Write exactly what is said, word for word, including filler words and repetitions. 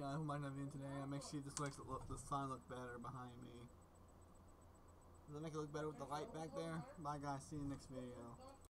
uh, who might have been today. I'll make sure this makes it look, the sign look better behind me. Does that make it look better with the light back there? Bye guys, see you next video.